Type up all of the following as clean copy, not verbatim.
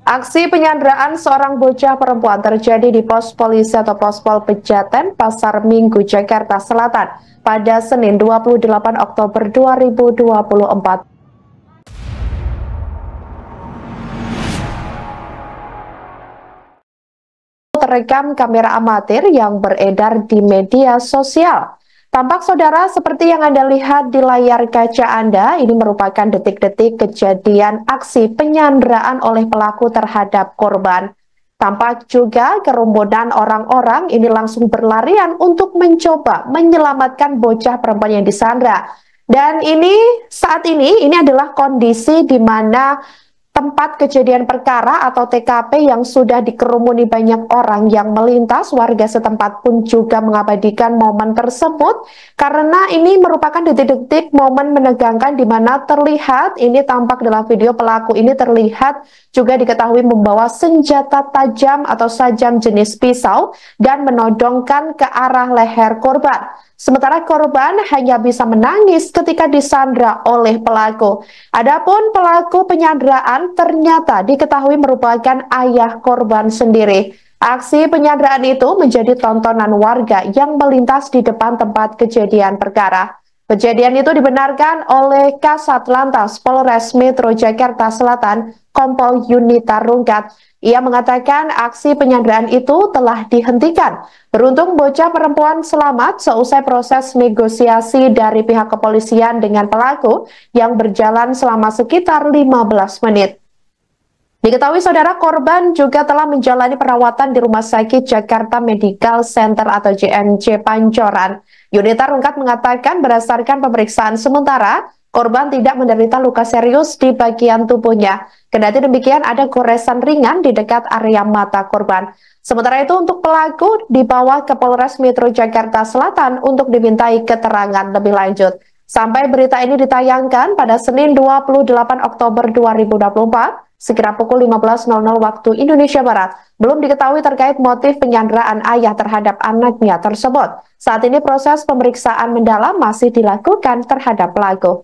Aksi penyanderaan seorang bocah perempuan terjadi di pos polisi atau Pospol Pejaten, Pasar Minggu, Jakarta Selatan pada Senin 28 Oktober 2024. Terekam kamera amatir yang beredar di media sosial. Tampak saudara seperti yang Anda lihat di layar kaca Anda, ini merupakan detik-detik kejadian aksi penyanderaan oleh pelaku terhadap korban. Tampak juga kerumunan orang-orang ini langsung berlarian untuk mencoba menyelamatkan bocah perempuan yang disandra. Dan saat ini adalah kondisi di mana tempat kejadian perkara atau TKP yang sudah dikerumuni banyak orang yang melintas. Warga setempat pun juga mengabadikan momen tersebut karena ini merupakan detik-detik momen menegangkan di mana terlihat, ini tampak dalam video, pelaku ini terlihat juga diketahui membawa senjata tajam atau sajam jenis pisau dan menodongkan ke arah leher korban. Sementara korban hanya bisa menangis ketika disandra oleh pelaku. Adapun pelaku penyanderaan ternyata diketahui merupakan ayah korban sendiri. Aksi penyanderaan itu menjadi tontonan warga yang melintas di depan tempat kejadian perkara. Kejadian itu dibenarkan oleh Kasat Lantas Polres Metro Jakarta Selatan, Kompol Yunita Rungkat. Ia mengatakan aksi penyanderaan itu telah dihentikan. Beruntung bocah perempuan selamat seusai proses negosiasi dari pihak kepolisian dengan pelaku yang berjalan selama sekitar 15 menit. Diketahui saudara, korban juga telah menjalani perawatan di Rumah Sakit Jakarta Medical Center atau JMC Pancoran. Yunita Rungkat mengatakan berdasarkan pemeriksaan sementara, korban tidak menderita luka serius di bagian tubuhnya. Kendati demikian, ada goresan ringan di dekat area mata korban. Sementara itu untuk pelaku dibawa ke Polres Metro Jakarta Selatan untuk dimintai keterangan lebih lanjut. Sampai berita ini ditayangkan pada Senin 28 Oktober 2024, sekira pukul 15.00 waktu Indonesia Barat, belum diketahui terkait motif penyanderaan ayah terhadap anaknya tersebut. Saat ini proses pemeriksaan mendalam masih dilakukan terhadap pelaku.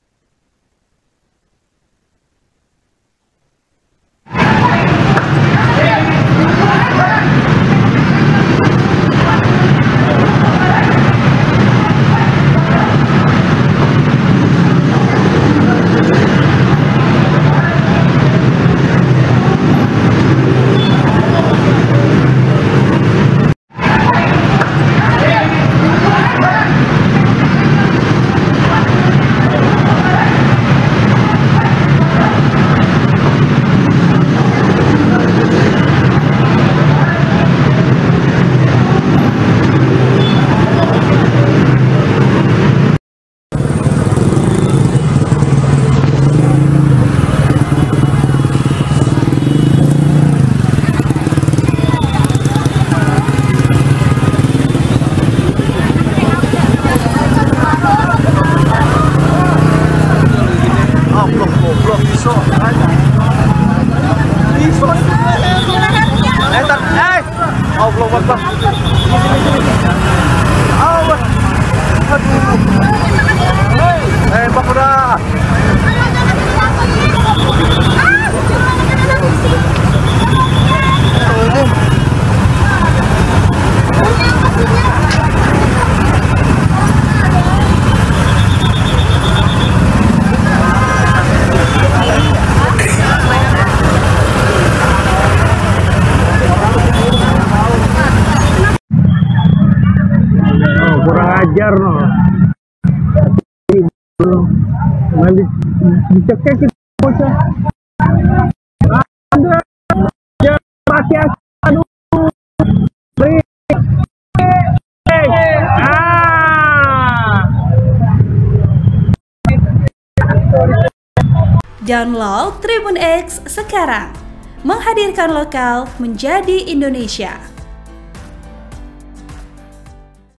Kurang ajar no. Nanti dicekek kita bocah. Ada pakai aduh. Download Tribun X sekarang. Menghadirkan lokal menjadi Indonesia.